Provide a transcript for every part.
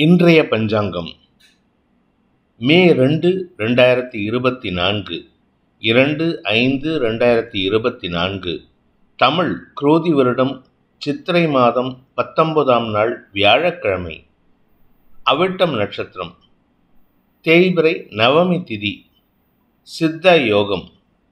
இன்றைய பஞ்சாங்கம் மே 2, 2024 2/5/2024 தமிழ் குரோதி வருடம் சித்திரை மாதம் 19ஆம் நாள் வியாழக்கிழமை. அவிட்டம் நட்சத்திரம், தேய்பிறை நவமி திதி, சித்த யோகம்.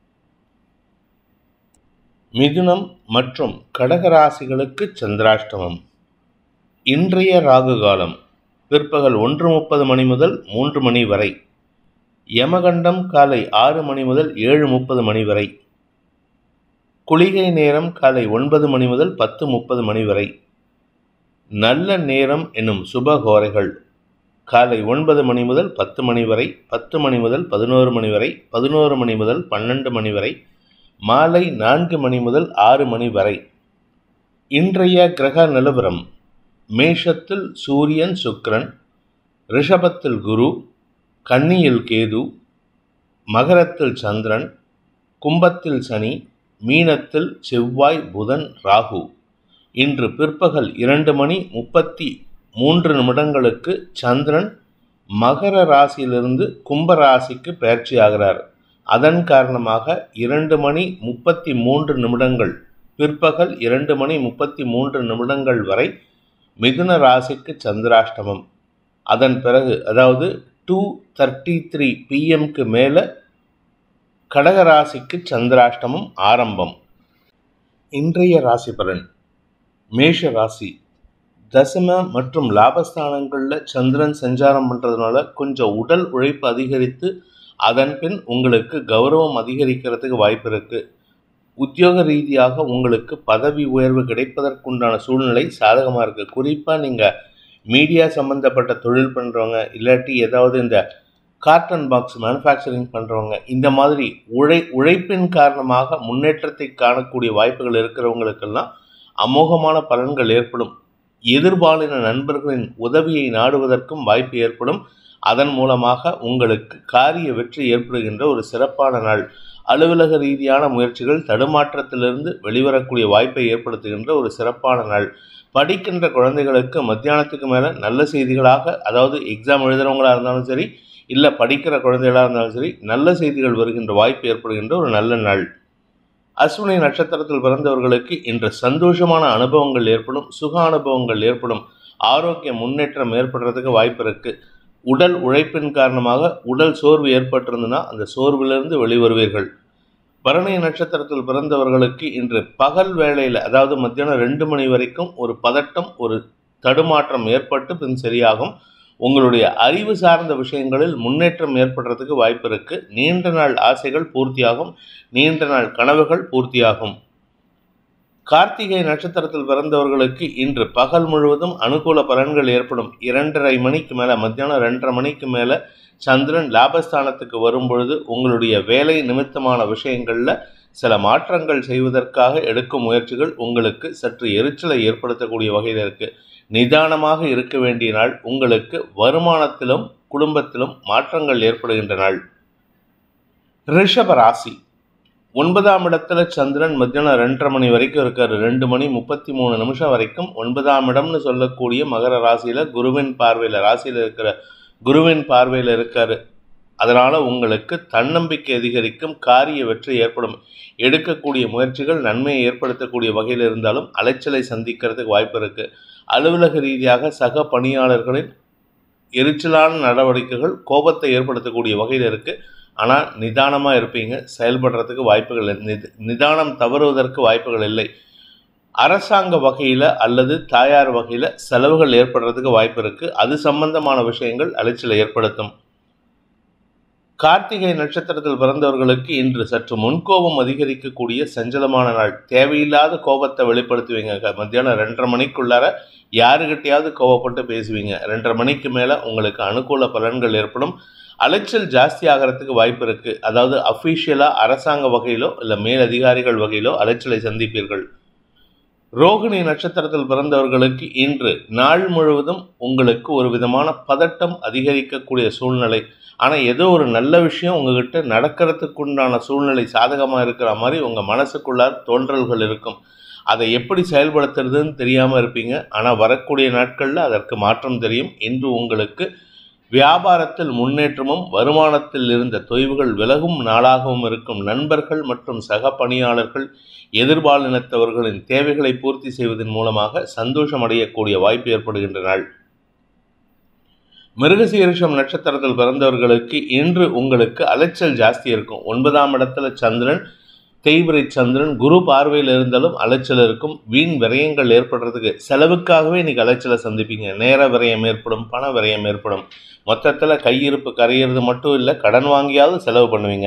மிதுனம் மற்றும் கடகராசிகளுக்கு சந்திராஷ்டமம். இன்றைய ராகு காலம் பிற்பகல் 1:30 மணி முதல் 3 மணி வரை. யமகண்டம் காலை 6 மணி முதல் 7:30 மணி வரை. குளிகை நேரம் காலை 9 மணி முதல் 10:30 மணி வரை. நல்ல நேரம் என்னும் சுபகோரைகள் காலை 9 மணி முதல் 10 மணி வரை, 10 மணி முதல் 11 மணி வரை, 11 மணி முதல் 12 மணி வரை, மாலை 4 மணி முதல் 6 மணி வரை. இன்றைய கிரக நிலவரம்: மேஷத்தில் சூரியன் சுக்கிரன், ரிஷபத்தில் குரு, கன்னியில் கேது, மகரத்தில் சந்திரன், கும்பத்தில் சனி, மீனத்தில் செவ்வாய் புதன் ராகு. இன்று பிற்பகல் 2:33 சந்திரன் மகர ராசியிலிருந்து கும்ப ராசிக்கு பெயர்ச்சியாகிறார். அதன் காரணமாக 2:33 பிற்பகல் 2:33 வரை மிதுன ராசிக்கு சந்திராஷ்டமம். அதன் பிறகு, அதாவது 2:33 PM மேலே கடகராசிக்கு சந்திராஷ்டமம் ஆரம்பம். இன்றைய ராசி பலன்: மேஷ ராசி, தசம மற்றும் லாபஸ்தானங்களில் சந்திரன் சஞ்சாரம் பண்ணுறதுனால கொஞ்சம் உடல் உழைப்பு அதிகரித்து அதன் பின் உங்களுக்கு கௌரவம் அதிகரிக்கிறதுக்கு வாய்ப்பு இருக்குது. உத்தியோக ரீதியாக உங்களுக்கு பதவி உயர்வு கிடைப்பதற்குண்டான சூழ்நிலை சாதகமாக இருக்குது. குறிப்பாக நீங்கள் மீடியா சம்மந்தப்பட்ட தொழில் பண்ணுறவங்க, இல்லாட்டி ஏதாவது இந்த கார்டன் பாக்ஸ் மேனுஃபேக்சரிங் பண்ணுறவங்க, இந்த மாதிரி உழைப்பின் காரணமாக முன்னேற்றத்தை காணக்கூடிய வாய்ப்புகள் இருக்கிறவங்களுக்கெல்லாம் அமோகமான பலன்கள் ஏற்படும். எதிர்பாலின நண்பர்களின் உதவியை நாடுவதற்கும் வாய்ப்பு ஏற்படும். அதன் மூலமாக உங்களுக்கு காரிய வெற்றி ஏற்படுகின்ற ஒரு சிறப்பான நாள். அலுவலக ரீதியான முயற்சிகள் தடுமாற்றத்திலிருந்து வெளிவரக்கூடிய வாய்ப்பை ஏற்படுத்துகின்ற ஒரு சிறப்பான நாள். படிக்கின்ற குழந்தைகளுக்கு மத்தியானத்துக்கு மேலே நல்ல செய்திகளாக, அதாவது எக்ஸாம் எழுதுகிறவங்களாக இருந்தாலும் சரி, இல்லை படிக்கிற குழந்தைகளாக இருந்தாலும் சரி, நல்ல செய்திகள் வருகின்ற வாய்ப்பு ஏற்படுகின்ற ஒரு நல்ல நாள். அஸ்வினி நட்சத்திரத்தில் பிறந்தவர்களுக்கு இன்று சந்தோஷமான அனுபவங்கள் ஏற்படும், சுக அனுபவங்கள் ஏற்படும், ஆரோக்கிய முன்னேற்றம் ஏற்படுறதுக்கு வாய்ப்பு இருக்குது. உடல் உழைப்பின் காரணமாக உடல் சோர்வு ஏற்பட்டிருந்ததுன்னா அந்த சோர்விலிருந்து வெளிவருவீர்கள். பரணி நட்சத்திரத்தில் பிறந்தவர்களுக்கு இன்று பகல் வேளையில், அதாவது மத்தியானம் 2 மணி வரைக்கும் ஒரு பதட்டம், ஒரு தடுமாற்றம் ஏற்பட்டு பின் சரியாகும். உங்களுடைய அறிவு சார்ந்த விஷயங்களில் முன்னேற்றம் ஏற்படுறதுக்கு வாய்ப்பு இருக்குது. நீண்ட நாள் ஆசைகள் பூர்த்தியாகும், நீண்ட நாள் கனவுகள் பூர்த்தியாகும். கார்த்திகை நட்சத்திரத்தில் பிறந்தவர்களுக்கு இன்று பகல் முழுவதும் அனுகூல பலன்கள் ஏற்படும். 2:30 மணிக்கு மேலே, மத்தியானம் 2:30 மணிக்கு மேலே சந்திரன் லாபஸ்தானத்துக்கு வரும்பொழுது உங்களுடைய வேலை நிமித்தமான விஷயங்களில் சில மாற்றங்கள் செய்வதற்காக எடுக்கும் முயற்சிகள் உங்களுக்கு சற்று எரிச்சலை ஏற்படுத்தக்கூடிய வகையில் இருக்குது. நிதானமாக இருக்க வேண்டிய நாள். உங்களுக்கு வருமானத்திலும் குடும்பத்திலும் மாற்றங்கள் ஏற்படுகின்ற நாள். ரிஷப ராசி, 9ஆம் இடத்துல சந்திரன் மத்தியானம் 2:30 மணி வரைக்கும் இருக்கார். 2:33 வரைக்கும் 9ஆம் இடம்னு சொல்லக்கூடிய மகர ராசியில் குருவின் பார்வையில், ராசியில் இருக்கிற குருவின் பார்வையில் இருக்கார். அதனால் உங்களுக்கு தன்னம்பிக்கை அதிகரிக்கும், காரிய வெற்றி ஏற்படும். எடுக்கக்கூடிய முயற்சிகள் நன்மையை ஏற்படுத்தக்கூடிய வகையில் இருந்தாலும் அலைச்சலை சந்திக்கிறதுக்கு வாய்ப்பு இருக்குது. அலுவலக ரீதியாக சக பணியாளர்களின் எரிச்சலான நடவடிக்கைகள் கோபத்தை ஏற்படுத்தக்கூடிய வகையில் இருக்குது. ஆனால் நிதானமாக இருப்பீங்க, செயல்படுறதுக்கு வாய்ப்புகள் இல்லை. நிதானம் தவறுவதற்கு வாய்ப்புகள் இல்லை. அரசாங்க வகையில் அல்லது தாயார் வகையில் செலவுகள் ஏற்படுறதுக்கு வாய்ப்பு இருக்குது. அது சம்பந்தமான விஷயங்கள் அலைச்சலை ஏற்படுத்தும். கார்த்திகை நட்சத்திரத்தில் பிறந்தவர்களுக்கு இன்று சற்று முன்கோபம் அதிகரிக்கக்கூடிய சஞ்சலமான நாள். தேவையில்லாத கோபத்தை வெளிப்படுத்துவீங்க. மத்தியானம் 2:30 மணிக்குள்ளார யாருக்கிட்டையாவது கோபப்பட்டு பேசுவீங்க. 2:30 மணிக்கு மேலே உங்களுக்கு அனுகூல பலன்கள் ஏற்படும். அலைச்சல் ஜாஸ்தி ஆகிறதுக்கு வாய்ப்பு இருக்குது. அதாவது அஃபீஷியலாக அரசாங்க வகையிலோ இல்லை மேலதிகாரிகள் வகையிலோ அலைச்சலை சந்திப்பீர்கள். ரோகிணி நட்சத்திரத்தில் பிறந்தவர்களுக்கு இன்று நாள் முழுவதும் உங்களுக்கு ஒரு விதமான பதட்டம் அதிகரிக்கக்கூடிய சூழ்நிலை. ஆனால் ஏதோ ஒரு நல்ல விஷயம் உங்ககிட்ட நடக்கிறதுக்கு உண்டான சூழ்நிலை சாதகமாக இருக்கிற மாதிரி உங்கள் மனசுக்குள்ளார் தோன்றல்கள் இருக்கும். அதை எப்படி செயல்படுத்துறதுன்னு தெரியாமல் இருப்பீங்க. ஆனால் வரக்கூடிய நாட்களில் அதற்கு மாற்றம் தெரியும். இன்று உங்களுக்கு வியாபாரத்தில் முன்னேற்றமும் வருமானத்தில் இருந்த தொய்வுகள் விலகும் நாளாகவும் இருக்கும். நண்பர்கள் மற்றும் சக பணியாளர்கள் எதிர்பாலினத்தவர்களின் தேவைகளை பூர்த்தி செய்வதன் மூலமாக சந்தோஷம் அடையக்கூடிய வாய்ப்பு ஏற்படுகின்ற நாள். மிருகசீரிஷம் நட்சத்திரத்தில் பிறந்தவர்களுக்கு இன்று உங்களுக்கு அலைச்சல் ஜாஸ்தி இருக்கும். 9ஆம் இடத்துல சந்திரன், தேய்பிரை சந்திரன், குரு பார்வையில் இருந்தாலும் அலைச்சல் இருக்கும். வீண் விரயங்கள் ஏற்படுறதுக்கு செலவுக்காகவே இன்னைக்கு அலைச்சலை சந்திப்பீங்க. நேர விரயம் ஏற்படும், பண விரயம் ஏற்படும். மொத்தத்தில் கையிருப்பு கரையிறது மட்டும் இல்லை, கடன் வாங்கியாவது செலவு பண்ணுவீங்க.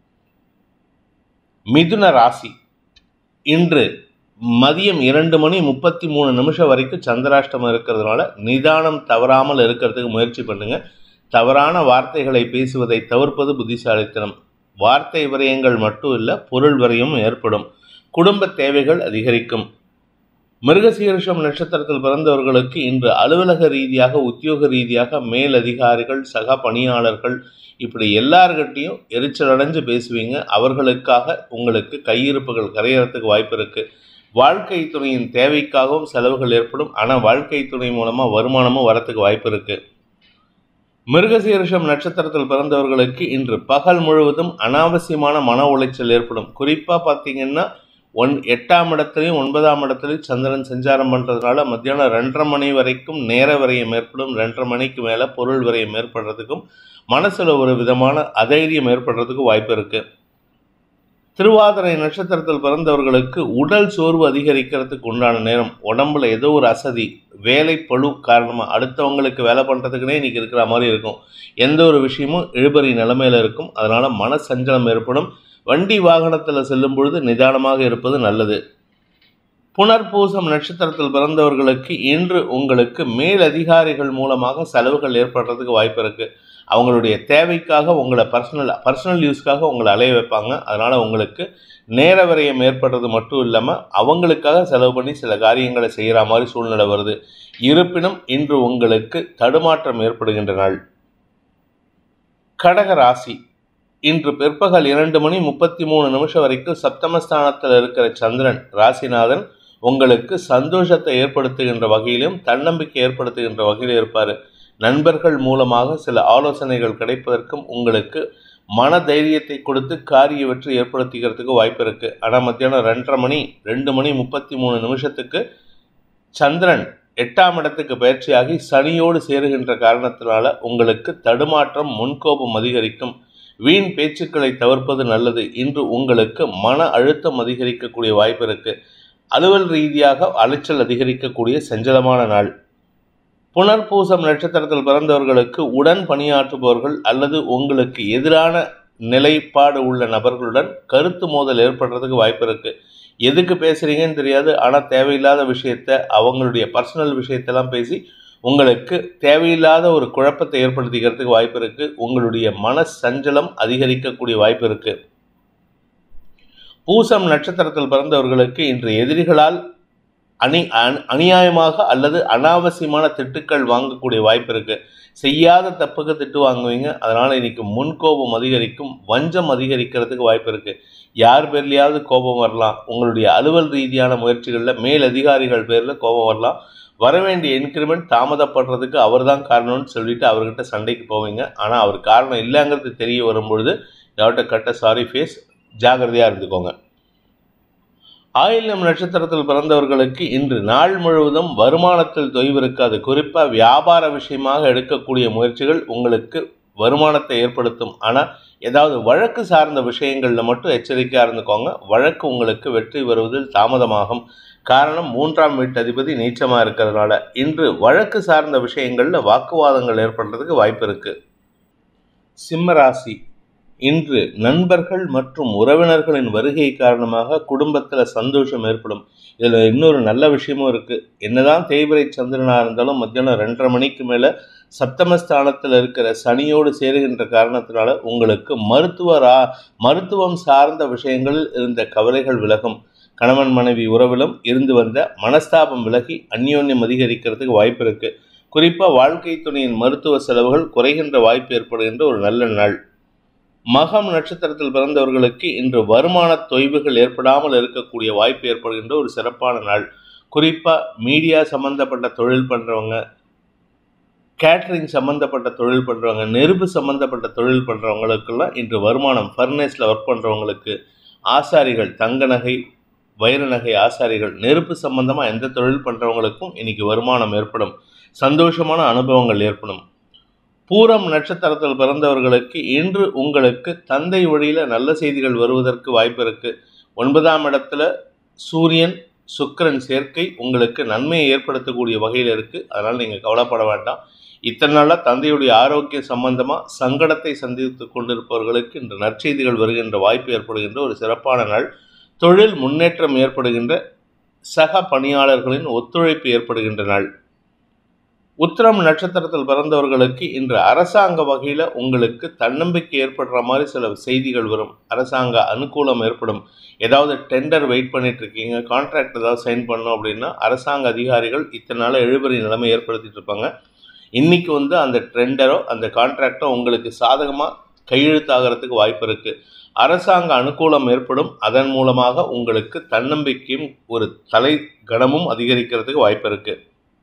மிதுன ராசி இன்று மதியம் 2:33 வரைக்கும் சந்திராஷ்டமம் இருக்கிறதுனால நிதானம் தவறாமல் இருக்கிறதுக்கு முயற்சி பண்ணுங்க. தவறான வார்த்தைகளை பேசுவதை தவிர்ப்பது புத்திசாலித்தனம். வார்த்தை விரயங்கள் மட்டும் இல்லை, பொருள் விரயம் ஏற்படும். குடும்ப தேவைகள் அதிகரிக்கும். மிருகசீரிஷம் நட்சத்திரத்தில் பிறந்தவர்களுக்கு இன்று அலுவலக ரீதியாக, உத்தியோக ரீதியாக மேலதிகாரிகள், சக பணியாளர்கள் இப்படி எல்லார்கிட்டையும் எரிச்சல் அடைஞ்சு பேசுவீங்க. அவர்களுக்காக உங்களுக்கு கையிருப்புகள் கரையறதுக்கு வாய்ப்பு இருக்குது. வாழ்க்கை துணையின் தேவைக்காகவும் செலவுகள் ஏற்படும். ஆனால் வாழ்க்கை துணை மூலமாக வருமானமும் வரத்துக்கு வாய்ப்பு இருக்குது. மிருகசீரிஷம் நட்சத்திரத்தில் பிறந்தவர்களுக்கு இன்று பகல் முழுவதும் அனாவசியமான மன உளைச்சல் ஏற்படும். குறிப்பாக பார்த்தீங்கன்னா 8ஆம் இடத்துலையும் 9ஆம் இடத்துலையும் சந்திரன் சஞ்சாரம் பண்ணுறதுனால மத்தியானம் 2:30 மணி வரைக்கும் நேர விரயம் ஏற்படும். 2:30 மணிக்கு மேலே பொருள் விரயம் ஏற்படுறதுக்கும் மனசில் ஒரு விதமான அதைரியம் ஏற்படுறதுக்கும் வாய்ப்பு இருக்குது. திருவாதிரை நட்சத்திரத்தில் பிறந்தவர்களுக்கு உடல் சோர்வு அதிகரிக்கிறதுக்கு உண்டான நேரம். உடம்புல ஏதோ ஒரு அசதி, வேலை பளு காரணமாக அடுத்தவங்களுக்கு வேலை பண்ணுறதுக்குனே இன்றைக்கி இருக்கிற மாதிரி இருக்கும். எந்த ஒரு விஷயமும் இழுபறி நிலைமையில் இருக்கும். அதனால் மன சஞ்சலம் ஏற்படும். வண்டி வாகனத்தில் செல்லும் பொழுது நிதானமாக இருப்பது நல்லது. புனர்பூசம் நட்சத்திரத்தில் பிறந்தவர்களுக்கு இன்று உங்களுக்கு மேலதிகாரிகள் மூலமாக செலவுகள் ஏற்படுறதுக்கு வாய்ப்பு இருக்குது. அவங்களுடைய தேவைக்காக உங்களை பர்சனல் யூஸ்க்காக உங்களை அலைய வைப்பாங்க. அதனால் உங்களுக்கு நேர விரயம் ஏற்படுறது மட்டும் இல்லாமல் அவங்களுக்காக செலவு பண்ணி சில காரியங்களை செய்கிற மாதிரி சூழ்நிலை வருது. இருப்பினும் இன்று உங்களுக்கு தடுமாற்றம் ஏற்படுகின்ற நாள். கடக ராசி இன்று பிற்பகல் 2:33 வரைக்கும் சப்தமஸ்தானத்தில் இருக்கிற சந்திரன் ராசிநாதன் உங்களுக்கு சந்தோஷத்தை ஏற்படுத்துகின்ற வகையிலும் தன்னம்பிக்கை ஏற்படுத்துகின்ற வகையிலும் இருப்பார். நண்பர்கள் மூலமாக சில ஆலோசனைகள் கிடைப்பதற்கும் உங்களுக்கு மன தைரியத்தை கொடுத்து காரிய வெற்றி ஏற்படுத்திக்கிறதுக்கு வாய்ப்பு இருக்குது. ஆனால் மத்தியானம் 2:33 சந்திரன் 8ஆம் இடத்துக்கு பயிற்சியாகி சனியோடு சேருகின்ற காரணத்தினால உங்களுக்கு தடுமாற்றம், முன்கோபம் அதிகரிக்கும். வீண் பேச்சுக்களை தவிர்ப்பது நல்லது. இன்று உங்களுக்கு மன அழுத்தம் அதிகரிக்கக்கூடிய வாய்ப்பு இருக்குது. அலுவல் ரீதியாக அலைச்சல் அதிகரிக்கக்கூடிய சஞ்சலமான நாள். புனர்பூசம் நட்சத்திரத்தில் பிறந்தவர்களுக்கு உடன் பணியாற்றுபவர்கள் அல்லது உங்களுக்கு எதிரான நிலைப்பாடு உள்ள நபர்களுடன் கருத்து மோதல் ஏற்படுறதுக்கு வாய்ப்பு இருக்குது. எதுக்கு பேசுகிறீங்கன்னு தெரியாது. ஆனால் தேவையில்லாத விஷயத்தை, அவங்களுடைய பர்சனல் விஷயத்தெல்லாம் பேசி உங்களுக்கு தேவையில்லாத ஒரு குழப்பத்தை ஏற்படுத்திக்கிறதுக்கு வாய்ப்பு இருக்குது. உங்களுடைய மன சஞ்சலம் அதிகரிக்கக்கூடிய வாய்ப்பு இருக்குது. பூசம் நட்சத்திரத்தில் பிறந்தவர்களுக்கு இன்று எதிரிகளால் அநியாயமாக அல்லது அனாவசியமான திட்டுக்கள் வாங்கக்கூடிய வாய்ப்பு இருக்குது. செய்யாத தப்புக்கு திட்டு வாங்குவீங்க. அதனால் இன்னைக்கு முன்கோபம் அதிகரிக்கும். வஞ்சம் அதிகரிக்கிறதுக்கு வாய்ப்பு இருக்குது. யார் பேர்லையாவது கோபம் வரலாம். உங்களுடைய அலுவல் ரீதியான முயற்சிகளில் மேலதிகாரிகள் பேரில் கோபம் வரலாம். வரவேண்டிய இன்க்ரிமெண்ட் தாமதப்படுறதுக்கு அவர் தான் காரணம்னு சொல்லிட்டு அவர்கிட்ட சண்டைக்கு போவீங்க. ஆனால் அவர் காரணம் இல்லைங்கிறது தெரிய வரும்பொழுது யார்கிட்ட கட்ட சாரி ஃபேஸ், ஜாகிரதையாக இருந்துக்கோங்க. ஆயில்யம் நட்சத்திரத்தில் பிறந்தவர்களுக்கு இன்று நாள் முழுவதும் வருமானத்தில் தொய்வு இருக்காது. குறிப்பாக வியாபார விஷயமாக எடுக்கக்கூடிய முயற்சிகள் உங்களுக்கு வருமானத்தை ஏற்படுத்தும். ஆனால் ஏதாவது வழக்கு சார்ந்த விஷயங்களில் மட்டும் எச்சரிக்கையாக இருந்துக்கோங்க. வழக்கு உங்களுக்கு வெற்றி வருவதில் தாமதமாகும். காரணம் 3ஆம் வீட்டு அதிபதி நீச்சமாக இருக்கிறதுனால இன்று வழக்கு சார்ந்த விஷயங்களில் வாக்குவாதங்கள் ஏற்படுறதுக்கு வாய்ப்பு இருக்குது. சிம்மராசி இன்று நண்பர்கள் மற்றும் உறவினர்களின் வருகை காரணமாக குடும்பத்தில் சந்தோஷம் ஏற்படும். இதில் இன்னொரு நல்ல விஷயமும் இருக்குது. என்னதான் தேய்பிரை சந்திரனாக இருந்தாலும் மத்தியானம் 2:30 மணிக்கு மேலே சப்தமஸ்தானத்தில் இருக்கிற சனியோடு சேருகின்ற காரணத்தினால உங்களுக்கு மருத்துவம் சார்ந்த விஷயங்களில் இருந்த கவலைகள் விலகும். கணவன் மனைவி உறவிலும் இருந்து வந்த மனஸ்தாபம் விலகி அந்யோன்யம் அதிகரிக்கிறதுக்கு வாய்ப்பு இருக்கு. குறிப்பாக வாழ்க்கை துணையின் மருத்துவ செலவுகள் குறைகின்ற வாய்ப்பு ஏற்படுகின்ற ஒரு நல்ல நாள். மகம் நட்சத்திரத்தில் பிறந்தவர்களுக்கு இன்று வருமான தொய்வுகள் ஏற்படாமல் இருக்கக்கூடிய வாய்ப்பு ஏற்படுகின்ற ஒரு சிறப்பான நாள். குறிப்பாக மீடியா சம்பந்தப்பட்ட தொழில் பண்ணுறவங்க, கேட்ரிங் சம்மந்தப்பட்ட தொழில் பண்ணுறவங்க, நெருப்பு சம்மந்தப்பட்ட தொழில் பண்ணுறவங்களுக்கெல்லாம் இன்று வருமானம், ஃபர்னேஸில் ஒர்க் பண்ணுறவங்களுக்கு, ஆசாரிகள், தங்க நகை வைர நகை ஆசாரிகள், நெருப்பு சம்பந்தமாக எந்த தொழில் பண்ணுறவங்களுக்கும் இன்னைக்கு வருமானம் ஏற்படும், சந்தோஷமான அனுபவங்கள் ஏற்படும். பூரம் நட்சத்திரத்தில் பிறந்தவர்களுக்கு இன்று உங்களுக்கு தந்தை வழியில் நல்ல செய்திகள் வருவதற்கு வாய்ப்பு இருக்குது. 9ஆம் இடத்துல சூரியன் சுக்கிரன் சேர்க்கை உங்களுக்கு நன்மையை ஏற்படுத்தக்கூடிய வகையில் இருக்குது. அதனால் நீங்கள் கவலைப்பட வேண்டாம். இத்தனை நாளாக தந்தையுடைய ஆரோக்கிய சம்பந்தமாக சங்கடத்தை சந்தித்து கொண்டிருப்பவர்களுக்கு இன்று நற்செய்திகள் வருகின்ற வாய்ப்பு ஏற்படுகின்ற ஒரு சிறப்பான நாள். தொழில் முன்னேற்றம் ஏற்படுகின்ற, சக பணியாளர்களின் ஒத்துழைப்பு ஏற்படுகின்ற நாள். உத்திரம் நட்சத்திரத்தில் பிறந்தவர்களுக்கு இன்று அரசாங்க வகையில் உங்களுக்கு தன்னம்பிக்கை ஏற்படுற மாதிரி சில செய்திகள் வரும். அரசாங்க அனுகூலம் ஏற்படும். ஏதாவது டெண்டர் வெயிட் பண்ணிட்டு இருக்கீங்க, கான்ட்ராக்ட் ஏதாவது சைன் பண்ணோம் அப்படின்னா அரசாங்க அதிகாரிகள் இத்தனை நாள் எழுபறி நிலைமை ஏற்படுத்திட்டு இருப்பாங்க. இன்னைக்கு அந்த டெண்டரோ அந்த கான்ட்ராக்டோ உங்களுக்கு சாதகமாக கையெழுத்தாகிறதுக்கு வாய்ப்பு இருக்குது. அரசாங்க அனுகூலம் ஏற்படும். அதன் மூலமாக உங்களுக்கு தன்னம்பிக்கையும் ஒரு தலை கனமும் அதிகரிக்கிறதுக்கு வாய்ப்பு இருக்குது.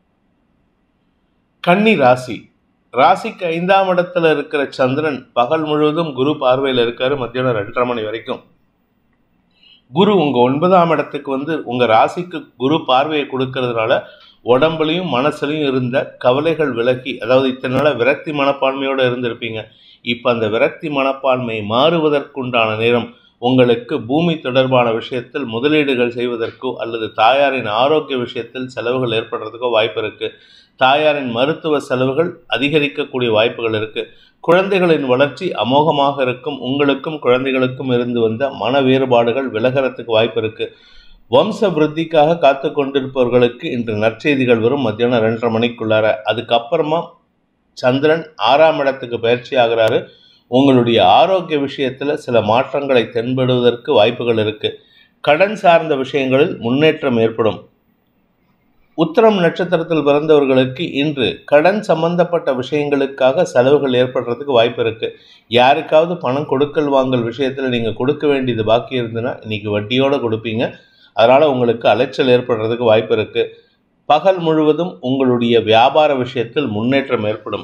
கன்னி ராசி. ராசிக்கு 5ஆம் இடத்துல இருக்கிற சந்திரன் பகல் முழுவதும் குரு பார்வையில் இருக்காரு, மத்தியானம் 2:30 மணி வரைக்கும். குரு உங்கள் 9ஆம் இடத்துக்கு உங்கள் ராசிக்கு குரு பார்வையை கொடுக்கறதுனால உடம்புலையும் மனசுலையும் இருந்த கவலைகள் விலகி, அதாவது இத்தனை நாள் விரக்தி மனப்பான்மையோடு இருந்திருப்பீங்க. இப்போ அந்த விரக்தி மனப்பான்மை மாறுவதற்குண்டான நேரம். உங்களுக்கு பூமி தொடர்பான விஷயத்தில் முதலீடுகள் செய்வதற்கோ அல்லது தாயாரின் ஆரோக்கிய விஷயத்தில் செலவுகள் ஏற்படுறதுக்கோ வாய்ப்பு இருக்குது. தாயாரின் மருத்துவ செலவுகள் அதிகரிக்கக்கூடிய வாய்ப்புகள் இருக்குது. குழந்தைகளின் வளர்ச்சி அமோகமாக இருக்கும். உங்களுக்கும் குழந்தைகளுக்கும் இருந்து வந்த மன வேறுபாடுகள் விலகிறதுக்கு வாய்ப்பு இருக்குது. வம்ச விருத்திக்காக காத்து கொண்டிருப்பவர்களுக்கு இன்று நற்செய்திகள் வரும் மத்தியானம் 2:30 மணிக்குள்ளார. அதுக்கப்புறமா சந்திரன் 6ஆம் இடத்துக்கு பயிற்சி ஆகிறாரு. உங்களுடைய ஆரோக்கிய விஷயத்தில் சில மாற்றங்களை தென்படுவதற்கு வாய்ப்புகள் இருக்குது. கடன் சார்ந்த விஷயங்களில் முன்னேற்றம் ஏற்படும். உத்திரம் நட்சத்திரத்தில் பிறந்தவர்களுக்கு இன்று கடன் சம்பந்தப்பட்ட விஷயங்களுக்காக செலவுகள் ஏற்படுறதுக்கு வாய்ப்பு இருக்குது. யாருக்காவது பணம் கொடுக்கல் வாங்கல் விஷயத்தில் நீங்கள் கொடுக்க வேண்டியது பாக்கி இருந்ததுன்னா இன்றைக்கி வட்டியோடு கொடுப்பீங்க. அதனால் உங்களுக்கு அலைச்சல் ஏற்படுறதுக்கு வாய்ப்பு இருக்குது. பகல் முழுவதும் உங்களுடைய வியாபார விஷயத்தில் முன்னேற்றம் ஏற்படும்.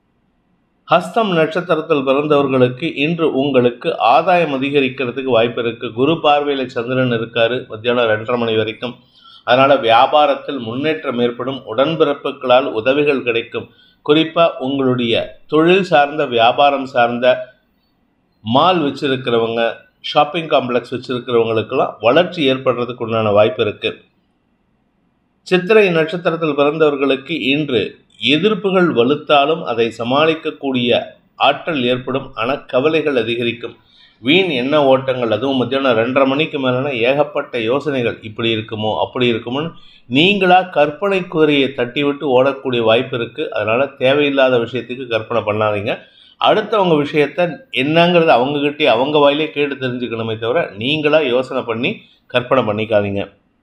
ஹஸ்தம் நட்சத்திரத்தில் பிறந்தவர்களுக்கு இன்று உங்களுக்கு ஆதாயம் அதிகரிக்கிறதுக்கு வாய்ப்பு இருக்குது. குரு பார்வையில் சந்திரன் இருக்காரு மத்தியானம் 2:30 மணி வரைக்கும். அதனால் வியாபாரத்தில் முன்னேற்றம் ஏற்படும். உடன்பிறப்புகளால் உதவிகள் கிடைக்கும். குறிப்பாக உங்களுடைய தொழில் சார்ந்த, வியாபாரம் சார்ந்த, மால் வச்சுருக்கிறவங்க, ஷாப்பிங் காம்ப்ளெக்ஸ் வச்சுருக்கிறவங்களுக்கெல்லாம் வளர்ச்சி ஏற்படுறதுக்கு உண்டான வாய்ப்பு இருக்குது. சித்திரை நட்சத்திரத்தில் பிறந்தவர்களுக்கு இன்று எதிர்ப்புகள் வலுத்தாலும் அதை சமாளிக்கக்கூடிய ஆற்றல் ஏற்படும். ஆனால் கவலைகள் அதிகரிக்கும். வீண் எண்ண ஓட்டங்கள், அதுவும் மத்தியானம் 2:30 மணிக்கு மேலே ஏகப்பட்ட யோசனைகள், இப்படி இருக்குமோ அப்படி இருக்குமோன்னு நீங்களாக கற்பனை குதிரையை தட்டி விட்டு ஓடக்கூடிய வாய்ப்பு இருக்குது. அதனால் தேவையில்லாத விஷயத்துக்கு கற்பனை பண்ணாதீங்க. அடுத்தவங்க விஷயத்த என்னங்கிறது அவங்ககிட்டே அவங்க வாயிலே கேட்டு தெரிஞ்சுக்கணுமே தவிர நீங்களாக யோசனை பண்ணி கற்பனை பண்ணிக்காதீங்க.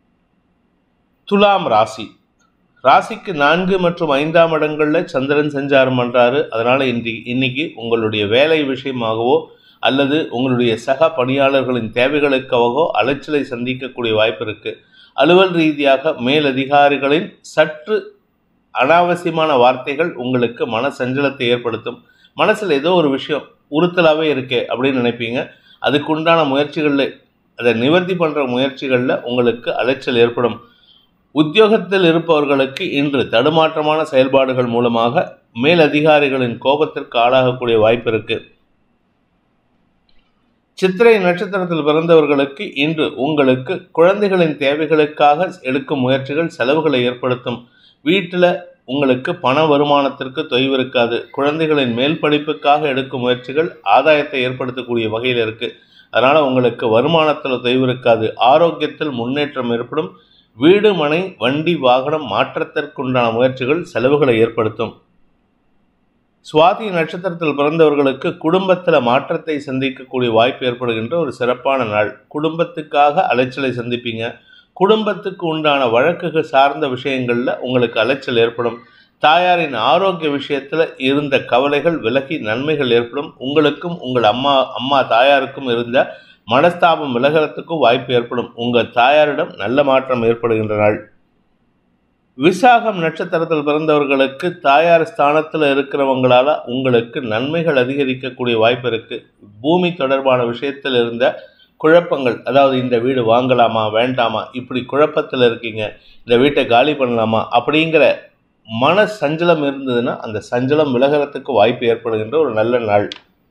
துலாம் ராசி. ராசிக்கு 4 மற்றும் 5ஆம் இடங்களில் சந்திரன் சஞ்சாரம் பண்ணுறாரு. அதனால் இன்னைக்கு உங்களுடைய வேலை விஷயமாகவோ அல்லது உங்களுடைய சக பணியாளர்களின் தேவைகளுக்காகவோ அலைச்சலை சந்திக்கக்கூடிய வாய்ப்பு இருக்குது. அலுவல் ரீதியாக மேலதிகாரிகளின் சற்று அனாவசியமான வார்த்தைகள் உங்களுக்கு மன சஞ்சலத்தை ஏற்படுத்தும். மனசில் ஏதோ ஒரு விஷயம் உறுத்தலாகவே இருக்கே அப்படின்னு நினைப்பீங்க. அதுக்குண்டான முயற்சிகளில், அதை நிவர்த்தி பண்ணுற முயற்சிகளில் உங்களுக்கு அலைச்சல் ஏற்படும். உத்தியோகத்தில் இருப்பவர்களுக்கு இன்று தடுமாற்றமான செயல்பாடுகள் மூலமாக மேலதிகாரிகளின் கோபத்திற்கு ஆளாகக்கூடிய வாய்ப்பு இருக்குது. சித்திரை நட்சத்திரத்தில் பிறந்தவர்களுக்கு இன்று உங்களுக்கு குழந்தைகளின் தேவைகளுக்காக எடுக்கும் முயற்சிகள் செலவுகளை ஏற்படுத்தும். வீட்டில் உங்களுக்கு பண வருமானத்திற்கு தொய்வு இருக்காது. குழந்தைகளின் மேல் படிப்புக்காக எடுக்கும் முயற்சிகள் ஆதாயத்தை ஏற்படுத்தக்கூடிய வகையில் இருக்குது. அதனால் உங்களுக்கு வருமானத்தில் தொய்வு இருக்காது. ஆரோக்கியத்தில் முன்னேற்றம் ஏற்படும். வீடு, மனை, வண்டி, வாகனம் மாற்றத்திற்குண்டான முயற்சிகள் செலவுகளை ஏற்படுத்தும். சுவாதி நட்சத்திரத்தில் பிறந்தவர்களுக்கு குடும்பத்தில் மாற்றத்தை சந்திக்கக்கூடிய வாய்ப்பு ஏற்படுகின்ற ஒரு சிறப்பான நாள். குடும்பத்துக்காக அலைச்சலை சந்திப்பீங்க. குடும்பத்துக்கு உண்டான வழக்குகள் சார்ந்த விஷயங்களில் உங்களுக்கு அலைச்சல் ஏற்படும். தாயாரின் ஆரோக்கிய விஷயத்தில் இருந்த கவலைகள் விலகி நன்மைகள் ஏற்படும். உங்களுக்கும் உங்கள் அம்மா தாயாருக்கும் இருந்த மனஸ்தாபம் விலகிறதுக்கும் வாய்ப்பு ஏற்படும். உங்கள் தாயாரிடம் நல்ல மாற்றம் ஏற்படுகின்ற நாள். விசாகம் நட்சத்திரத்தில் பிறந்தவர்களுக்கு தாயார் ஸ்தானத்தில் இருக்கிறவங்களால உங்களுக்கு நன்மைகள் அதிகரிக்கக்கூடிய வாய்ப்பு இருக்கு. பூமி தொடர்பான விஷயத்தில் இருந்த குழப்பங்கள், அதாவது இந்த வீடு வாங்கலாமா வேண்டாமா, இப்படி குழப்பத்தில் இருக்கீங்க, இந்த வீட்டை காலி பண்ணலாமா அப்படிங்கிற மன சஞ்சலம் இருந்ததுன்னா அந்த சஞ்சலம் விலகிறதுக்கு வாய்ப்பு ஏற்படுகின்ற ஒரு நல்ல நாள்.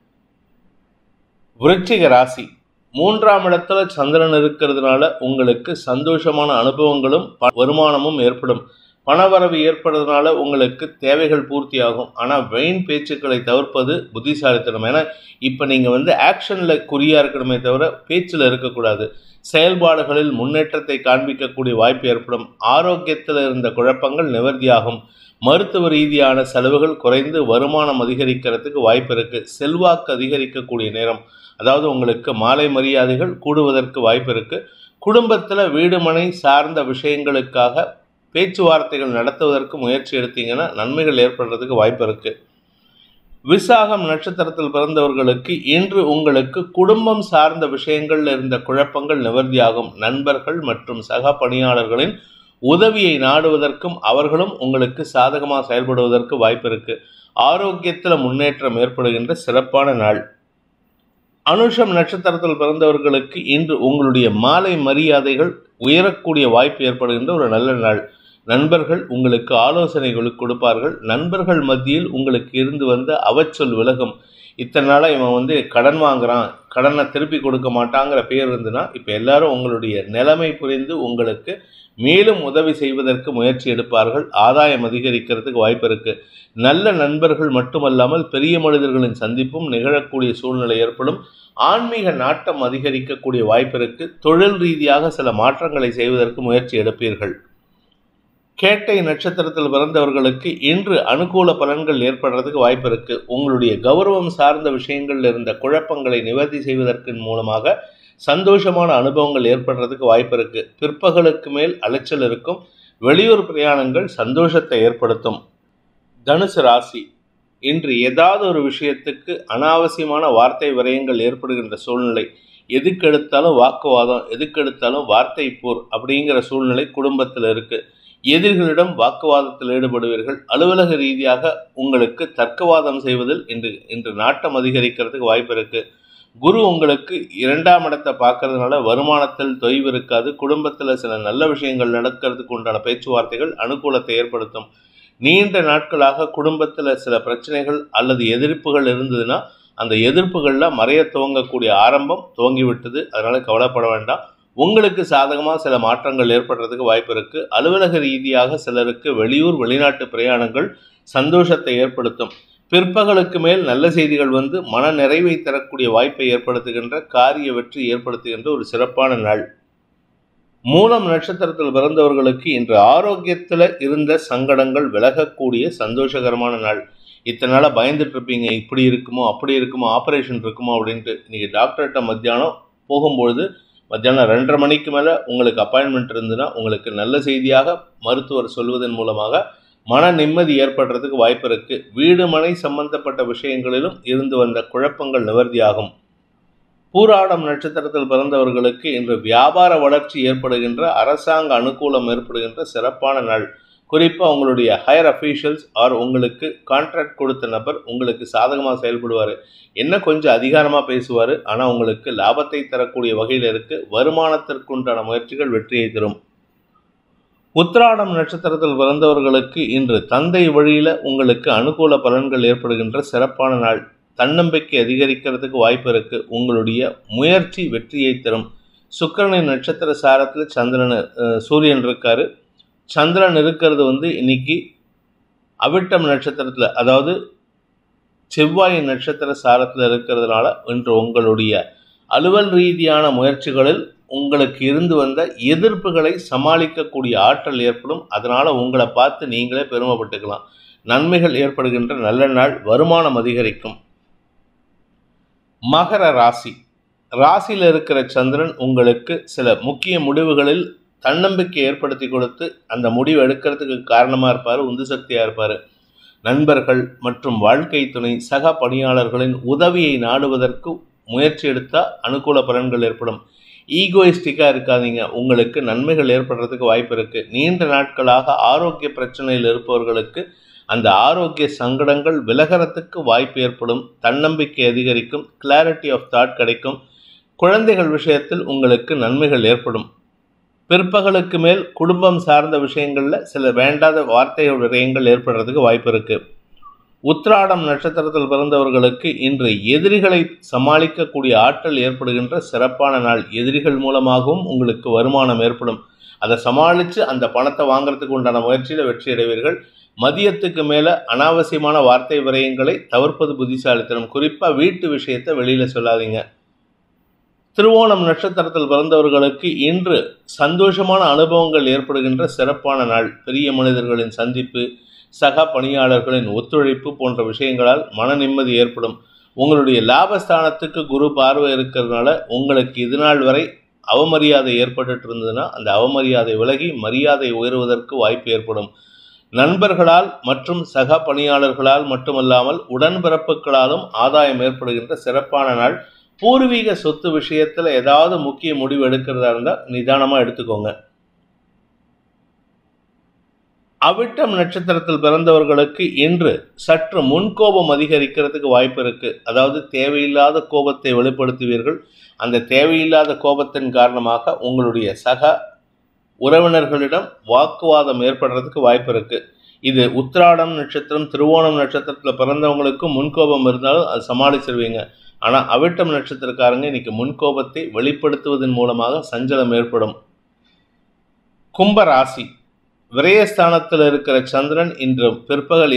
விருச்சிக ராசி. 3ஆம் இடத்துல சந்திரன் இருக்கிறதுனால உங்களுக்கு சந்தோஷமான அனுபவங்களும் வருமானமும் ஏற்படும். பணவரவு ஏற்படுறதுனால உங்களுக்கு தேவைகள் பூர்த்தியாகும். ஆனால் வீண் பேச்சுக்களை தவிர்ப்பது புத்திசாலித்தனம். ஏன்னா இப்போ நீங்கள் ஆக்ஷனில் குறியாக இருக்கணுமே தவிர பேச்சில் இருக்கக்கூடாது. செயல்பாடுகளில் முன்னேற்றத்தை காண்பிக்கக்கூடிய வாய்ப்பு ஏற்படும். ஆரோக்கியத்தில் இருந்த குழப்பங்கள் நிவர்த்தியாகும். மருத்துவ ரீதியான செலவுகள் குறைந்து வருமானம் அதிகரிக்கிறதுக்கு வாய்ப்பு இருக்குது. செல்வாக்கு அதிகரிக்கக்கூடிய நேரம், அதாவது உங்களுக்கு மாலை மரியாதைகள் கூடுவதற்கு வாய்ப்பு இருக்குது. குடும்பத்தில் வீடு மனை சார்ந்த விஷயங்களுக்காக பேச்சுவார்த்தைகள் நடத்துவதற்கு முயற்சி எடுத்தீங்கன்னா நன்மைகள் ஏற்படுறதுக்கு வாய்ப்பு இருக்குது. விசாகம் நட்சத்திரத்தில் பிறந்தவர்களுக்கு இன்று உங்களுக்கு குடும்பம் சார்ந்த விஷயங்களில் இருந்த குழப்பங்கள் நிவர்த்தியாகும். நண்பர்கள் மற்றும் சக பணியாளர்களின் உதவியை நாடுவதற்கும் அவர்களும் உங்களுக்கு சாதகமாக செயல்படுவதற்கு வாய்ப்பு இருக்குது. ஆரோக்கியத்தில் முன்னேற்றம் ஏற்படுகின்ற சிறப்பான நாள். அனுஷம் நட்சத்திரத்தில் பிறந்தவர்களுக்கு இன்று உங்களுடைய மாலை மரியாதைகள் உயரக்கூடிய வாய்ப்பு ஏற்படுகின்ற ஒரு நல்ல நாள். நண்பர்கள் உங்களுக்கு ஆலோசனைகள் கொடுப்பார்கள். நண்பர்கள் மத்தியில் உங்களுக்கு இருந்து வந்த அவச்சொல் விலகும். இத்தனை நாளாக இவன் கடன் வாங்குறான், கடனை திருப்பி கொடுக்க மாட்டாங்கிற பேர் இருந்துன்னா இப்போ எல்லாரும் உங்களுடைய நிலைமை புரிந்து உங்களுக்கு மேலும் உதவி செய்வதற்கு முயற்சி எடுப்பார்கள். ஆதாயம் அதிகரிக்கிறதுக்கு வாய்ப்பு இருக்குது. நல்ல நண்பர்கள் மட்டுமல்லாமல் பெரிய மனிதர்களின் சந்திப்பும் நிகழக்கூடிய சூழ்நிலை ஏற்படும். ஆன்மீக நாட்டம் அதிகரிக்கக்கூடிய வாய்ப்பு இருக்குது. தொழில் ரீதியாக சில மாற்றங்களை செய்வதற்கு முயற்சி எடுப்பீர்கள். கேட்டை நட்சத்திரத்தில் பிறந்தவர்களுக்கு இன்று அனுகூல பலன்கள் ஏற்படுறதுக்கு வாய்ப்பு இருக்குது. உங்களுடைய கௌரவம் சார்ந்த விஷயங்களில் இருந்த குழப்பங்களை நிவர்த்தி செய்வதற்கு மூலமாக சந்தோஷமான அனுபவங்கள் ஏற்படுறதுக்கு வாய்ப்பு இருக்குது. பிற்பகலுக்கு மேல் அலைச்சல் இருக்கும். வெளியூர் பிரயாணங்கள் சந்தோஷத்தை ஏற்படுத்தும். தனுசு ராசி. இன்று ஏதாவது ஒரு விஷயத்துக்கு அனாவசியமான வார்த்தை விரயங்கள் ஏற்படுகின்ற சூழ்நிலை. எதுக்கெடுத்தாலும் வாக்குவாதம், எதுக்கெடுத்தாலும் வார்த்தை போர் அப்படிங்கிற சூழ்நிலை குடும்பத்தில் இருக்குது. எதிரிகளிடம் வாக்குவாதத்தில் ஈடுபடுவீர்கள். அலுவலக ரீதியாக உங்களுக்கு தர்க்கவாதம் செய்வதில் இன்று நாட்டம் அதிகரிக்கிறதுக்கு வாய்ப்பு இருக்குது. குரு உங்களுக்கு 2ஆம் இடத்தை பார்க்கறதுனால வருமானத்தில் தொய்வு இருக்காது. குடும்பத்தில் சில நல்ல விஷயங்கள் நடக்கிறதுக்கு உண்டான பேச்சுவார்த்தைகள் அனுகூலத்தை ஏற்படுத்தும். நீண்ட நாட்களாக குடும்பத்தில் சில பிரச்சனைகள் அல்லது எதிர்ப்புகள் இருந்ததுன்னா அந்த எதிர்ப்புகளில் மறைய துவங்கக்கூடிய ஆரம்பம் துவங்கிவிட்டது. அதனால் கவலைப்பட வேண்டாம். உங்களுக்கு சாதகமாக சில மாற்றங்கள் ஏற்படுறதுக்கு வாய்ப்பு இருக்குது. அலுவலக ரீதியாக சிலருக்கு வெளியூர் வெளிநாட்டு பிரயாணங்கள் சந்தோஷத்தை ஏற்படுத்தும். பிற்பகலுக்கு மேல் நல்ல செய்திகள் மன நிறைவை தரக்கூடிய வாய்ப்பை ஏற்படுத்துகின்ற, காரிய வெற்றி ஏற்படுத்துகின்ற ஒரு சிறப்பான நாள். மூலம் நட்சத்திரத்தில் பிறந்தவர்களுக்கு இன்று ஆரோக்கியத்தில் இருந்த சங்கடங்கள் விலகக்கூடிய சந்தோஷகரமான நாள். இத்தனை நாளாக பயந்துட்டு இருப்பீங்க, இப்படி இருக்குமோ அப்படி இருக்குமோ ஆப்ரேஷன் இருக்குமோ அப்படின்ட்டு. இன்றைக்கி டாக்டர்கிட்ட மத்தியானம் போகும்பொழுது மத்தியானம் 2:30 மணிக்கு மேலே உங்களுக்கு அப்பாயின்மெண்ட் இருந்ததுன்னா உங்களுக்கு நல்ல செய்தியாக மருத்துவர் சொல்வதன் மூலமாக மன நிம்மதி ஏற்படுறதுக்கு வாய்ப்பு இருக்குது. வீடு மனை சம்பந்தப்பட்ட விஷயங்களிலும் இருந்து வந்த குழப்பங்கள் நிவர்த்தியாகும். பூராடம் நட்சத்திரத்தில் பிறந்தவர்களுக்கு இன்று வியாபார வளர்ச்சி ஏற்படுகின்ற, அரசாங்க அனுகூலம் ஏற்படுகின்ற சிறப்பான நாள். குறிப்பாக உங்களுடைய ஹையர் அஃபீஷியல்ஸ் உங்களுக்கு கான்ட்ராக்ட் கொடுத்த நபர் உங்களுக்கு சாதகமாக செயல்படுவார். என்ன கொஞ்சம் அதிகாரமாக பேசுவார், ஆனால் உங்களுக்கு லாபத்தை தரக்கூடிய வகையில் இருக்குது. வருமானத்திற்குண்டான முயற்சிகள் வெற்றியை தரும். உத்திராடம் நட்சத்திரத்தில் பிறந்தவர்களுக்கு இன்று தந்தை வழியில் உங்களுக்கு அனுகூல பலன்கள் ஏற்படுகின்ற சிறப்பான நாள். தன்னம்பிக்கை அதிகரிக்கிறதுக்கு வாய்ப்பு இருக்குது. உங்களுடைய முயற்சி வெற்றியை தரும். சுக்கிரனின் நட்சத்திர சாரத்தில் சூரியன் இருக்காரு. சந்திரன் இருக்கிறது இன்னைக்கு அவிட்டம் நட்சத்திரத்தில், அதாவது செவ்வாயின் நட்சத்திர சாரத்தில் இருக்கிறதுனால இன்று உங்களுடைய அலுவல் ரீதியான முயற்சிகளில் உங்களுக்கு இருந்து வந்த எதிர்ப்புகளை சமாளிக்கக்கூடிய ஆற்றல் ஏற்படும். அதனால் உங்களை பார்த்து நீங்களே பெருமைப்பட்டுக்கலாம். நன்மைகள் ஏற்படுகின்ற நல்ல நாள். வருமானம் அதிகரிக்கும். மகர ராசி. ராசியில் இருக்கிற சந்திரன் உங்களுக்கு சில முக்கிய முடிவுகளில் தன்னம்பிக்கை ஏற்படுத்தி கொடுத்து அந்த முடிவு எடுக்கிறதுக்கு காரணமாக இருப்பார், உந்து சக்தியாக இருப்பார். நண்பர்கள் மற்றும் வாழ்க்கை துணை, சக பணியாளர்களின் உதவியை நாடுவதற்கு முயற்சி எடுத்தால் அனுகூல பலன்கள் ஏற்படும். ஈகோயிஸ்டிக்காக இருக்காதீங்க, உங்களுக்கு நன்மைகள் ஏற்படுறதுக்கு வாய்ப்பு இருக்குது. நீண்ட நாட்களாக ஆரோக்கிய பிரச்சனையில் இருப்பவர்களுக்கு அந்த ஆரோக்கிய சங்கடங்கள் விலகிறதுக்கு வாய்ப்பு ஏற்படும். தன்னம்பிக்கை அதிகரிக்கும். கிளாரிட்டி ஆஃப் தாட் கிடைக்கும். குழந்தைகள் விஷயத்தில் உங்களுக்கு நன்மைகள் ஏற்படும். பிற்பகலுக்கு மேல் குடும்பம் சார்ந்த விஷயங்களில் சில வேண்டாத வார்த்தை விரயங்கள் ஏற்படுறதுக்கு வாய்ப்பு இருக்குது. உத்திராடம் நட்சத்திரத்தில் பிறந்தவர்களுக்கு இன்று எதிரிகளை சமாளிக்கக்கூடிய ஆற்றல் ஏற்படுகின்ற சிறப்பான நாள். எதிரிகள் மூலமாகவும் உங்களுக்கு வருமானம் ஏற்படும். அதை சமாளித்து அந்த பணத்தை வாங்குறதுக்கு உண்டான முயற்சியில் வெற்றி அடைவீர்கள். மதியத்துக்கு மேலே அனாவசியமான வார்த்தை விரயங்களை தவிர்ப்பது புத்திசாலித்தனம். குறிப்பாக வீட்டு விஷயத்தை வெளியில் சொல்லாதீங்க. திருவோணம் நட்சத்திரத்தில் பிறந்தவர்களுக்கு இன்று சந்தோஷமான அனுபவங்கள் ஏற்படுகின்ற சிறப்பான நாள். பெரிய மனிதர்களின் சந்திப்பு, சக பணியாளர்களின் ஒத்துழைப்பு போன்ற விஷயங்களால் மன நிம்மதி ஏற்படும். உங்களுடைய லாபஸ்தானத்துக்கு குரு பார்வை இருக்கிறதுனால உங்களுக்கு இது நாள் வரை அவமரியாதை ஏற்பட்டு இருந்ததுன்னா அந்த அவமரியாதை விலகி மரியாதை உயர்வதற்கு வாய்ப்பு ஏற்படும். நண்பர்களால் மற்றும் சக பணியாளர்களால் மட்டுமல்லாமல் உடன்பிறப்புகளாலும் ஆதாயம் ஏற்படுகின்ற சிறப்பான நாள். பூர்வீக சொத்து விஷயத்தில் ஏதாவது முக்கிய முடிவு எடுக்கிறதா இருந்தால் நிதானமாக எடுத்துக்கோங்க. அவிட்டம் நட்சத்திரத்தில் பிறந்தவர்களுக்கு இன்று சற்று முன்கோபம் அதிகரிக்கிறதுக்கு வாய்ப்பு இருக்கு. அதாவது தேவையில்லாத கோபத்தை வெளிப்படுத்துவீர்கள். அந்த தேவையில்லாத கோபத்தின் காரணமாக உங்களுடைய சக உறவினர்களிடம் வாக்குவாதம் ஏற்படுறதுக்கு வாய்ப்பு இருக்கு. இது உத்திராடம் நட்சத்திரம், திருவோணம் நட்சத்திரத்தில் பிறந்தவங்களுக்கு முன்கோபம் இருந்தாலும் அது சமாளிச்சிருவீங்க. ஆனால் அவிட்டம் நட்சத்திரக்காரங்க இன்னைக்கு முன்கோபத்தை வெளிப்படுத்துவதன் மூலமாக சஞ்சலம் ஏற்படும். கும்பராசி. விரயஸ்தானத்தில் இருக்கிற சந்திரன் இன்று பிற்பகல்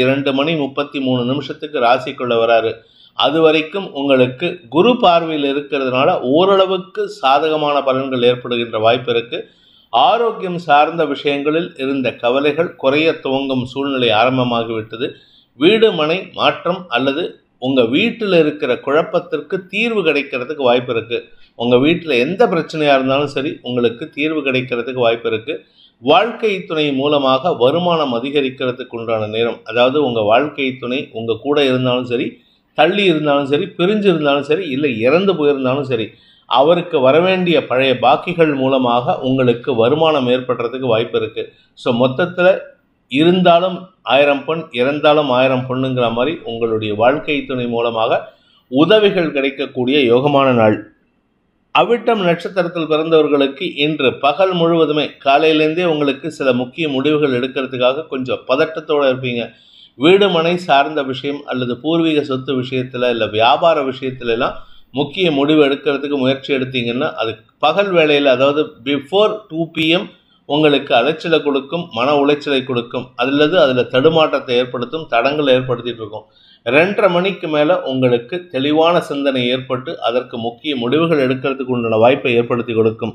2:33 ராசிக்குள்ள வராரு. அது வரைக்கும் உங்களுக்கு குரு பார்வையில் இருக்கிறதுனால ஓரளவுக்கு சாதகமான பலன்கள் ஏற்படுகின்ற வாய்ப்பு இருக்கு. ஆரோக்கியம் சார்ந்த விஷயங்களில் இருந்த கவலைகள் குறைய துவங்கும் சூழ்நிலை ஆரம்பமாகிவிட்டது. வீடு மனை மாற்றம் அல்லது உங்கள் வீட்டில் இருக்கிற குழப்பத்திற்கு தீர்வு கிடைக்கிறதுக்கு வாய்ப்பு இருக்குது. உங்கள் வீட்டில் எந்த பிரச்சனையாக இருந்தாலும் சரி உங்களுக்கு தீர்வு கிடைக்கிறதுக்கு வாய்ப்பு இருக்குது. வாழ்க்கை துணை மூலமாக வருமானம் அதிகரிக்கிறதுக்கு உண்டான நேரம். அதாவது உங்கள் வாழ்க்கை துணை உங்கள் கூட இருந்தாலும் சரி, தள்ளி இருந்தாலும் சரி, பிரிஞ்சு இருந்தாலும் சரி, இல்லை இறந்து போயிருந்தாலும் சரி, அவருக்கு வரவேண்டிய பழைய பாக்கிகள் மூலமாக உங்களுக்கு வருமானம் ஏற்படுறதுக்கு வாய்ப்பு இருக்குது. ஸோ மொத்தத்தில் இருந்தாலும் 1000 பொன், இறந்தாலும் 1000 பொண்ணுங்கிற மாதிரி உங்களுடைய வாழ்க்கை துணை மூலமாக உதவிகள் கிடைக்கக்கூடிய யோகமான நாள். அவிட்டம் நட்சத்திரத்தில் பிறந்தவர்களுக்கு இன்று பகல் முழுவதுமே காலையிலேருந்தே உங்களுக்கு சில முக்கிய முடிவுகள் எடுக்கிறதுக்காக கொஞ்சம் பதட்டத்தோடு இருப்பீங்க. வீடு மனை சார்ந்த விஷயம் அல்லது பூர்வீக சொத்து விஷயத்தில் இல்லை வியாபார விஷயத்துலலாம் முக்கிய முடிவு எடுக்கிறதுக்கு முயற்சி எடுத்தீங்கன்னா அது பகல் வேளையில், அதாவது பிஃபோர் 2 PM உங்களுக்கு அலைச்சலை கொடுக்கும், மன உளைச்சலை கொடுக்கும். அதில் தடுமாற்றத்தை ஏற்படுத்தும், தடங்களை ஏற்படுத்திட்டு இருக்கும். 2:30 மணிக்கு மேலே உங்களுக்கு தெளிவான சிந்தனை ஏற்பட்டு அதற்கு முக்கிய முடிவுகள் எடுக்கிறதுக்கு உண்டான வாய்ப்பை ஏற்படுத்தி கொடுக்கும்.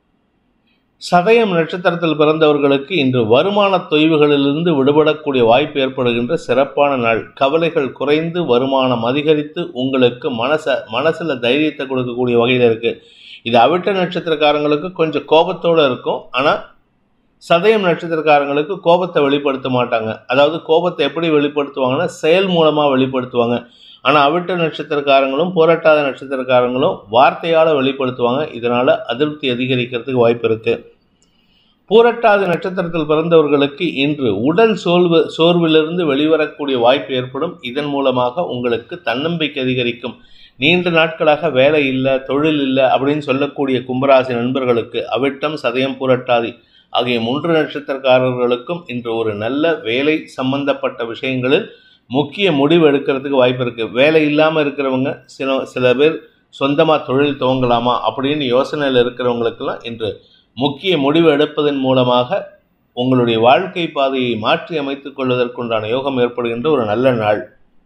சதயம் நட்சத்திரத்தில் பிறந்தவர்களுக்கு இன்று வருமான தொய்வுகளிலிருந்து விடுபடக்கூடிய வாய்ப்பு ஏற்படுகின்ற சிறப்பான நாள். கவலைகள் குறைந்து வருமானம் அதிகரித்து உங்களுக்கு மனசில் தைரியத்தை கொடுக்கக்கூடிய வகையில் இருக்குது. இது அவிட்ட நட்சத்திரக்காரங்களுக்கு கொஞ்சம் கோபத்தோடு இருக்கும். ஆனால் சதயம் நட்சத்திரக்காரங்களுக்கு கோபத்தை வெளிப்படுத்த மாட்டாங்க. அதாவது கோபத்தை எப்படி வெளிப்படுத்துவாங்கன்னா செயல் மூலமாக வெளிப்படுத்துவாங்க. ஆனால் அவிட்ட நட்சத்திரக்காரங்களும் போராட்டாத நட்சத்திரக்காரங்களும் வார்த்தையால் வெளிப்படுத்துவாங்க. இதனால் அதிருப்தி அதிகரிக்கிறதுக்கு வாய்ப்பு இருக்குது. பூரட்டாதி நட்சத்திரத்தில் பிறந்தவர்களுக்கு இன்று உடல் சோர்விலிருந்து வெளிவரக்கூடிய வாய்ப்பு ஏற்படும். இதன் மூலமாக உங்களுக்கு தன்னம்பிக்கை அதிகரிக்கும். நீண்ட நாட்களாக வேலை இல்லை, தொழில் இல்லை அப்படின்னு சொல்லக்கூடிய கும்பராசி நண்பர்களுக்கு அவிட்டம், சதயம், பூரட்டாதி ஆகிய 3 நட்சத்திரக்காரர்களுக்கும் இன்று ஒரு நல்ல வேலை சம்பந்தப்பட்ட விஷயங்களில் முக்கிய முடிவு எடுக்கிறதுக்கு வாய்ப்பு இருக்குது. வேலை இல்லாமல் இருக்கிறவங்க சில பேர் சொந்தமாக தொழில் துவங்கலாமா அப்படின்னு யோசனையில் இருக்கிறவங்களுக்கெல்லாம் இன்று முக்கிய முடிவு எடுப்பதன் மூலமாக உங்களுடைய வாழ்க்கை பாதையை மாற்றி அமைத்துக் கொள்வதற்குண்டான யோகம் ஏற்படுகின்ற ஒரு நல்ல நாள்.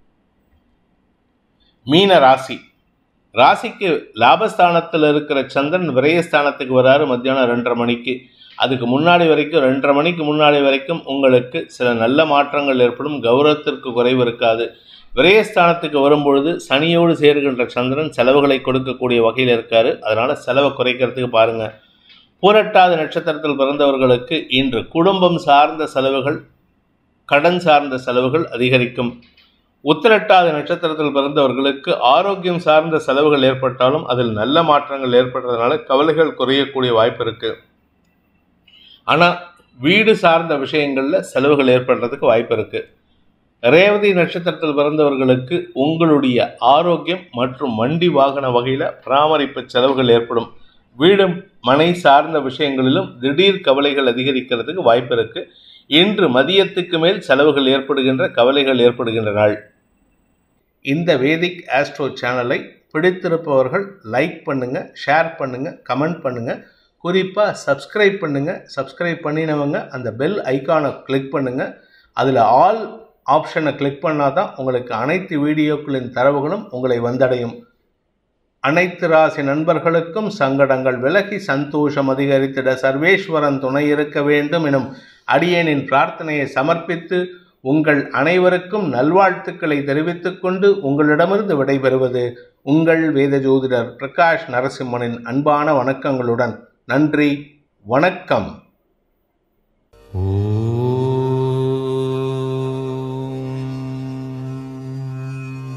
மீன ராசி. ராசிக்கு லாபஸ்தானத்தில் இருக்கிற சந்திரன் விரயஸ்தானத்துக்கு வராரு மத்தியானம் 2:30 மணிக்கு. அதுக்கு முன்னாடி வரைக்கும் 2:30 மணிக்கு முன்னாடி வரைக்கும் உங்களுக்கு சில நல்ல மாற்றங்கள் ஏற்படும். கௌரவத்திற்கு குறைவு இருக்காது. விரயஸ்தானத்துக்கு வரும்பொழுது சனியோடு சேர்கின்ற சந்திரன் செலவுகளை கொடுக்கக்கூடிய வகையில் இருக்காரு. அதனால் செலவை குறைக்கிறதுக்கு பாருங்கள். பூரட்டாதி நட்சத்திரத்தில் பிறந்தவர்களுக்கு இன்று குடும்பம் சார்ந்த செலவுகள், கடன் சார்ந்த செலவுகள் அதிகரிக்கும். உத்திரட்டாதி நட்சத்திரத்தில் பிறந்தவர்களுக்கு ஆரோக்கியம் சார்ந்த செலவுகள் ஏற்பட்டாலும் அதில் நல்ல மாற்றங்கள் ஏற்படுறதுனால கவலைகள் குறையக்கூடிய வாய்ப்பு இருக்குது. ஆனால் வீடு சார்ந்த விஷயங்களில் செலவுகள் ஏற்படுறதுக்கு வாய்ப்பு இருக்குது. ரேவதி நட்சத்திரத்தில் பிறந்தவர்களுக்கு உங்களுடைய ஆரோக்கியம் மற்றும் வண்டி வாகன வகையில் பராமரிப்பு செலவுகள் ஏற்படும். வீடு மனை சார்ந்த விஷயங்களிலும் திடீர் கவலைகள் அதிகரிக்கிறதுக்கு வாய்ப்பு இருக்குது. இன்று மதியத்துக்கு மேல் செலவுகள் ஏற்படுகின்ற, கவலைகள் ஏற்படுகின்ற நாள். இந்த வேதிக் ஆஸ்ட்ரோ சேனலை பிடித்திருப்பவர்கள் லைக் பண்ணுங்கள், ஷேர் பண்ணுங்கள், கமெண்ட் பண்ணுங்கள். குறிப்பாக சப்ஸ்கிரைப் பண்ணுங்கள். சப்ஸ்கிரைப் பண்ணினவங்க அந்த பெல் ஐக்கானை கிளிக் பண்ணுங்கள். அதில் ஆல் ஆப்ஷனை கிளிக் பண்ணால் தான் உங்களுக்கு அனைத்து வீடியோக்களின் தரவுகளும் உங்களை வந்தடையும். அனைத்து ராசி நண்பர்களுக்கும் சங்கடங்கள் விலகி சந்தோஷம் அதிகரித்திட சர்வேஸ்வரன் துணை இருக்க வேண்டும் எனும் அடியேனின் பிரார்த்தனையை சமர்ப்பித்து உங்கள் அனைவருக்கும் நல்வாழ்த்துக்களை தெரிவித்துக் கொண்டு உங்களிடமிருந்து விடைபெறுவது உங்கள் வேத ஜோதிடர் பிரகாஷ் நரசிம்மனின் அன்பான வணக்கங்களுடன். நன்றி, வணக்கம்.